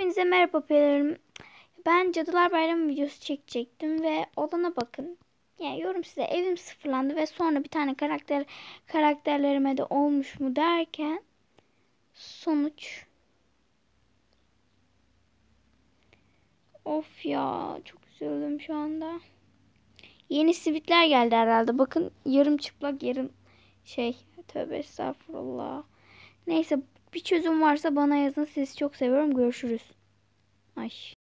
Hepinize merhaba pelerim. Ben Cadılar Bayramı videosu çekecektim ve olana bakın. Yani yorum size evim sıfırlandı ve sonra bir tane karakterlerime de olmuş mu derken sonuç. Of ya, çok üzüldüm şu anda. Yeni sivitler geldi herhalde. Bakın, yarım çıplak yarım şey. Tövbe estağfurullah. Neyse, bir çözüm varsa bana yazın. Sizi çok seviyorum. Görüşürüz. Ay.